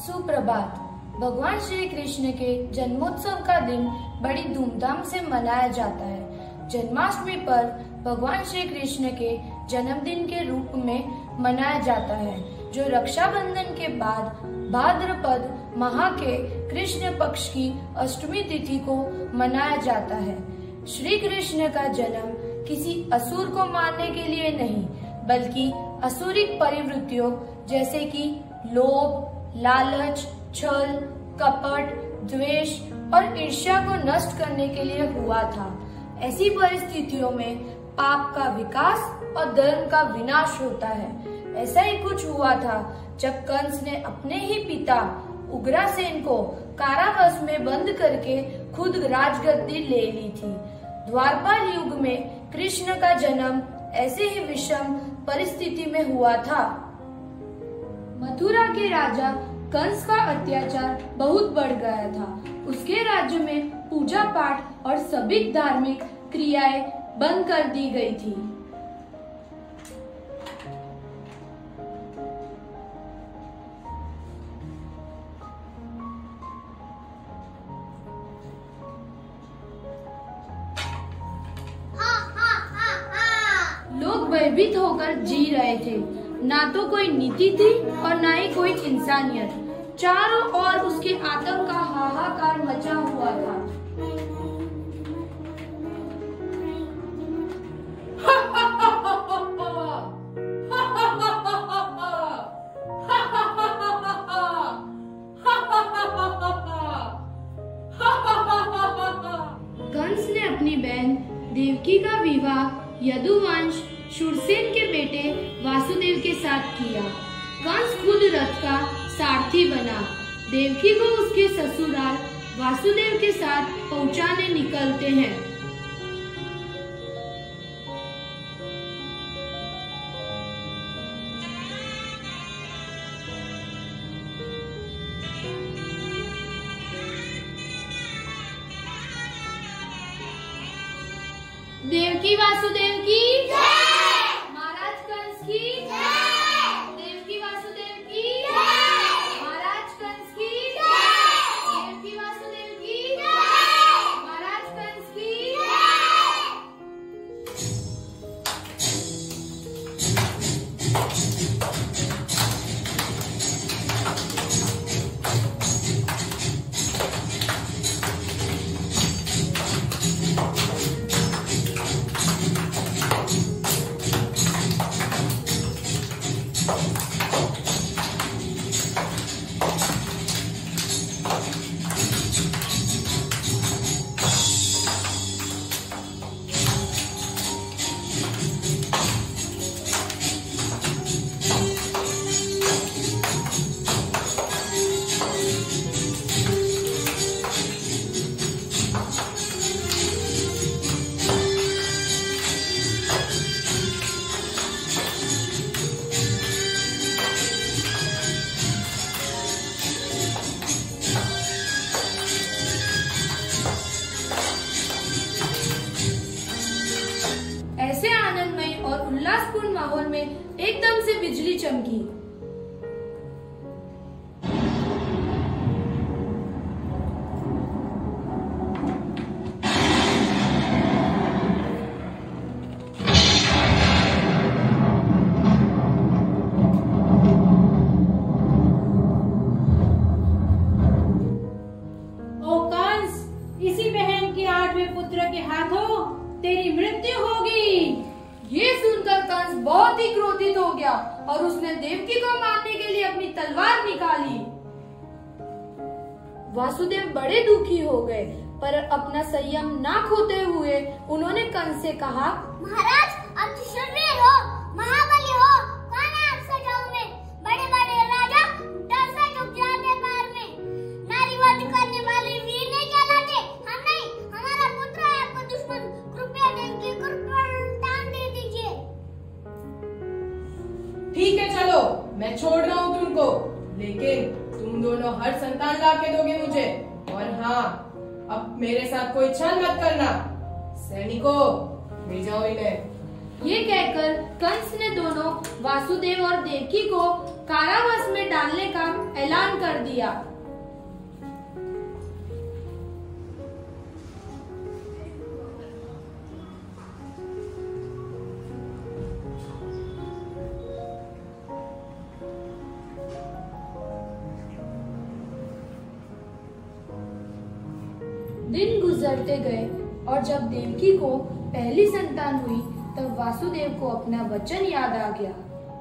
सुप्रभात। भगवान श्री कृष्ण के जन्मोत्सव का दिन बड़ी धूमधाम से मनाया जाता है। जन्माष्टमी पर भगवान श्री कृष्ण के जन्मदिन के रूप में मनाया जाता है, जो रक्षाबंधन के बाद भाद्रपद माह के कृष्ण पक्ष की अष्टमी तिथि को मनाया जाता है। श्री कृष्ण का जन्म किसी असुर को मारने के लिए नहीं, बल्कि असुरिक परिवृत्तियों जैसे कि लोभ, लालच, छल, कपट, द्वेष और ईर्ष्या को नष्ट करने के लिए हुआ था। ऐसी परिस्थितियों में पाप का विकास और धर्म का विनाश होता है। ऐसा ही कुछ हुआ था जब कंस ने अपने ही पिता उग्रसेन को कारावास में बंद करके खुद राजगद्दी ले ली थी। द्वापर युग में कृष्ण का जन्म ऐसे ही विषम परिस्थिति में हुआ था। मथुरा के राजा कंस का अत्याचार बहुत बढ़ गया था। उसके राज्य में पूजा पाठ और सभी धार्मिक क्रियाएं बंद कर दी गई थी। लोग भयभीत होकर जी रहे थे। ना तो कोई नीति थी और ना ही कोई इंसानियत। चारों ओर उसके आतंक का हाहाकार मचा हुआ था। कंस ने अपनी बहन देवकी का विवाह यदुवंश शूरसेन के बेटे वासुदेव के साथ किया। कंस खुद रथ का सारथी बना। देवकी को उसके ससुराल वासुदेव के साथ पहुंचाने निकलते हैं। देवकी वासुदेव की महाराज कंस की देवकी वासुदेव की महाराज कंस की देवकी वासुदेव की महाराज कंस की। उल्लासपूर्ण माहौल में एकदम से बिजली चमकी। ओ कंस, इसी बहन के 8वें पुत्र के हाथों तेरी मृत्यु होगी। ये सुनकर कंस बहुत ही क्रोधित हो गया और उसने देवकी को मारने के लिए अपनी तलवार निकाली। वासुदेव बड़े दुखी हो गए, पर अपना संयम ना खोते हुए उन्होंने कंस से कहा, महाराज, आप तो शूरवीर हो, महाबली हो। कौन है आपसे जाऊं में? बड़े-बड़े राजा डर से झुक जाते पैर में। नारीवाद करने वाले वीर नहीं कहलाते। हम नहीं, हमारा पुत्र है आपका दुश्मन। कृपया देवकी को दान दे दीजिए। ठीक है, चलो मैं छोड़ रहा हूँ तुमको, लेकिन तुम दोनों हर संतान ला के दोगे मुझे। और हाँ, अब मेरे साथ कोई छल मत करना। सैनिकों, ले जाओ इन्हें। ये कहकर कंस ने दोनों वासुदेव और देवकी को कारावास में डाल डालने का ऐलान कर दिया। दिन गुजरते गए और जब देवकी को पहली संतान हुई तब वासुदेव को अपना वचन याद आ गया।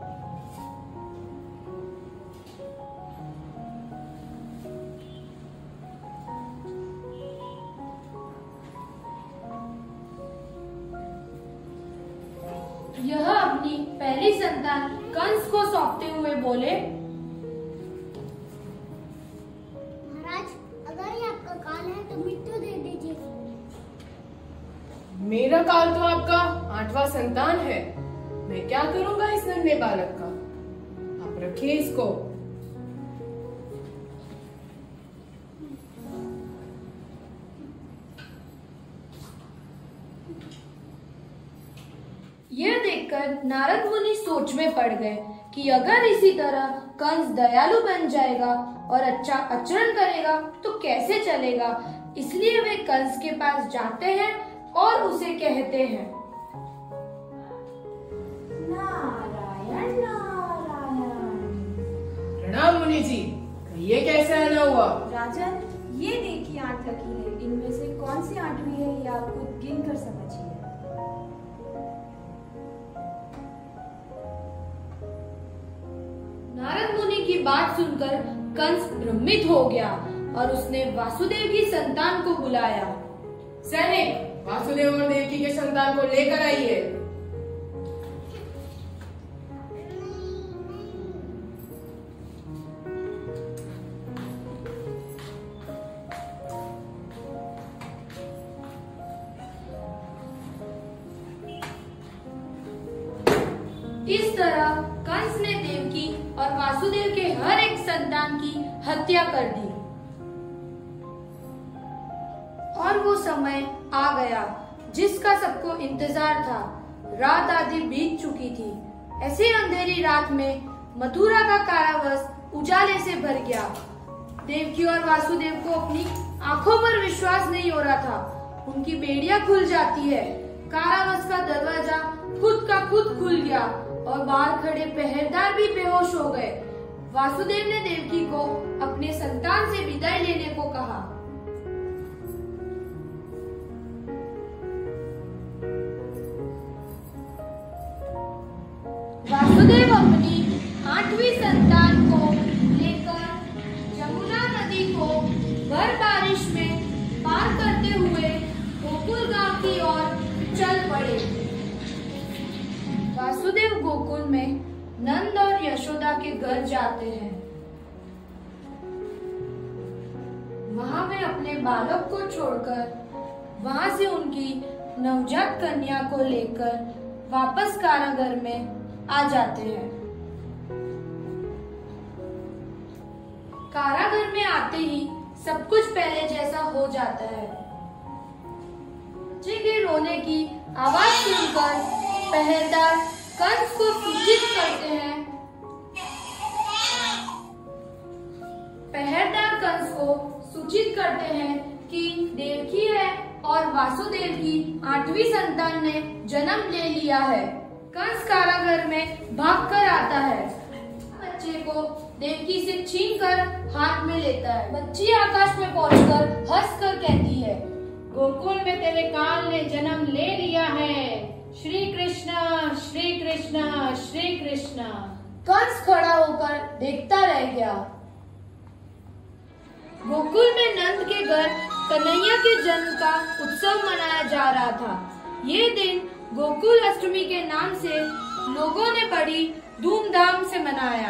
यह अपनी पहली संतान कंस को सौंपते हुए बोले, महाराज, अगर ये आपका काल है तो मृत्यु दे दीजिए। मेरा काल तो आपका 8वां संतान है। मैं क्या करूंगा इस नन्हे बालक का? आप रखिए इसको। यह देखकर नारद मुनि सोच में पड़ गए कि अगर इसी तरह कंस दयालु बन जाएगा और अच्छा आचरण करेगा तो कैसे चलेगा। इसलिए वे कंस के पास जाते हैं और उसे कहते हैं, नारायण नारायण। प्रणाम मुनि जी, कहिए कैसे आना हुआ? राजन, ये देखिए 8 लकीरें। इनमें से कौन सी 8वीं है ये आप खुद गिन कर समझिए। नारद मुनि की बात सुनकर कंस भ्रमित हो गया और उसने वासुदेव की संतान को बुलाया। सैनिक, वासुदेव और देवकी के संतान को लेकर आइए। इस तरह कंस ने देवकी और वासुदेव के हर एक संतान की हत्या कर दी। और वो समय आ गया जिसका सबको इंतजार था। रात आधी बीत चुकी थी। ऐसी अंधेरी रात में मथुरा का कारावास उजाले से भर गया। देवकी और वासुदेव को अपनी आंखों पर विश्वास नहीं हो रहा था। उनकी बेड़ियां खुल जाती है। कारावास का दरवाजा खुद का खुद खुल गया और बाहर खड़े पहरेदार भी बेहोश हो गए। वासुदेव ने देवकी को अपने संतान से विदाई लेने को कहा। वासुदेव अपनी 8वीं संतान को लेकर यमुना नदी को भर बारिश में पार करते हुए गोकुल गांव की ओर चल पड़े। वासुदेव गोकुल में नंद और यशोदा के घर जाते हैं। वहां वे अपने बालक को छोड़कर वहां से उनकी नवजात कन्या को लेकर वापस कारागार में आ जाते हैं। कारागार में आते ही सब कुछ पहले जैसा हो जाता है। बच्चे के रोने की आवाज सुनकर पहरेदार कंस को सूचित करते हैं। पहरेदार कंस को सूचित करते हैं कि देवकी है और वासुदेव की 8वीं संतान ने जन्म ले लिया है। कंस कारागार में भागकर आता है। बच्चे को देवकी से छीनकर हाथ में लेता है। बच्ची आकाश में पहुंचकर हंसकर कहती है, गोकुल में तेरे काल ने जन्म ले लिया है। श्री कृष्ण श्री कृष्ण श्री कृष्ण। कंस खड़ा होकर देखता रह गया। गोकुल में नंद के घर कन्हैया के जन्म का उत्सव मनाया जा रहा था। ये दिन गोकुल अष्टमी के नाम से लोगों ने बड़ी धूमधाम से मनाया।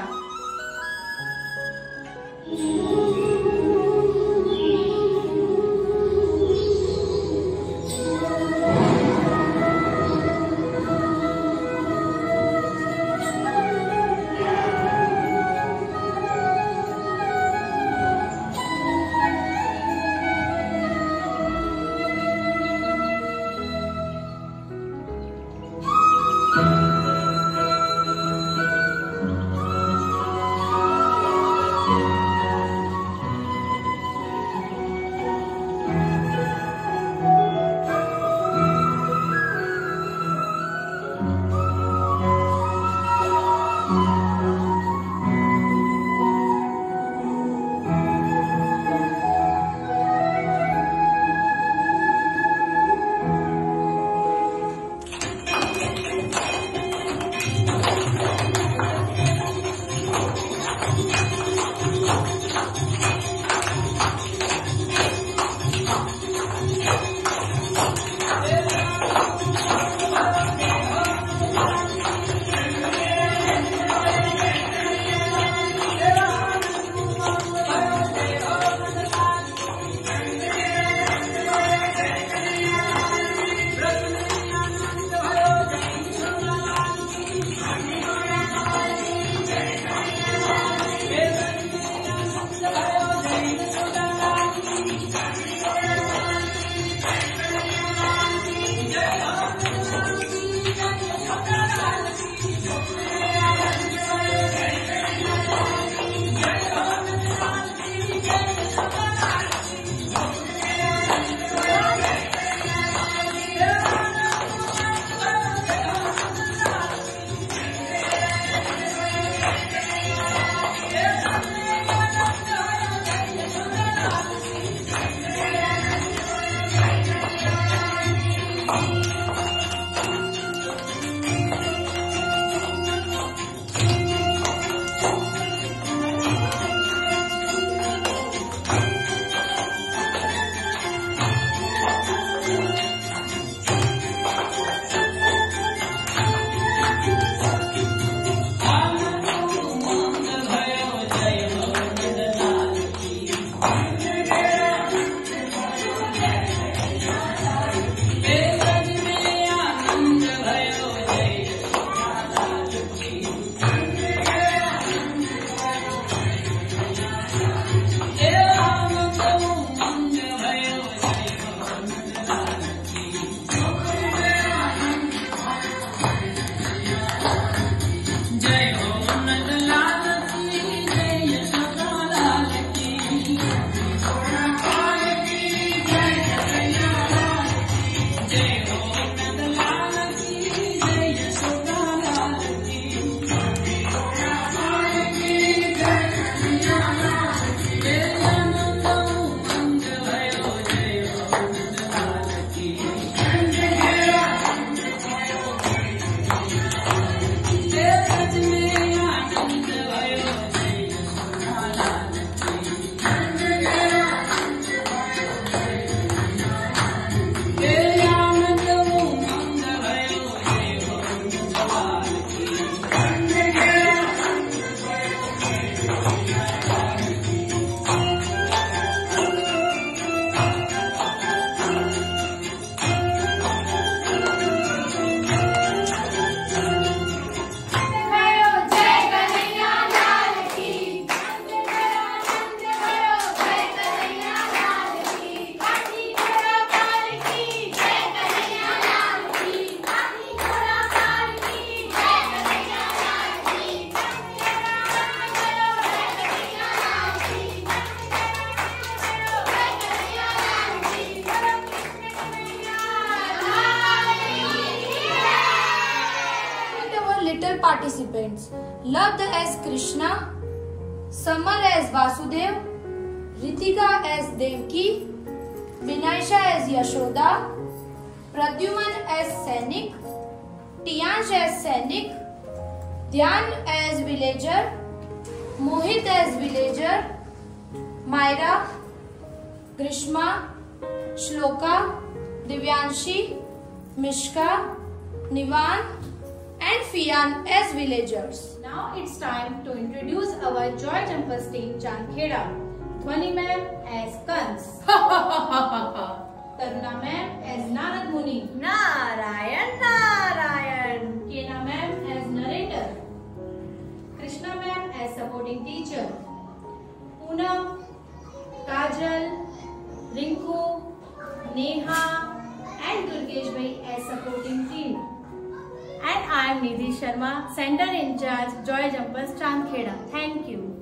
students. Loved as Krishna, Samar as Vasudev, Ritika as Devki, Vinaisha as Yashoda, Pradyuman as Sainik, Tiyansh as Sainik, Dhyan as Villager, Mohit as Villager, Myra, Grishma, Shloka, Divyanshi, Mishka, Nivan and Fiyan as villagers. Now it's time to introduce our Joy Jumpers team Chandkheda. Dhwani ma'am as Kans. Taruna ma'am as Narad Muni. Narayan, Narayan. Kena ma'am as narrator. Krishna ma'am as supporting teacher. Poonam, Kajal, Rinku, Neha and Durgesh bhai as supporting team. And I am Nidhi Sharma, Center in Charge, Joy Jumpers Chandkheda. Thank you.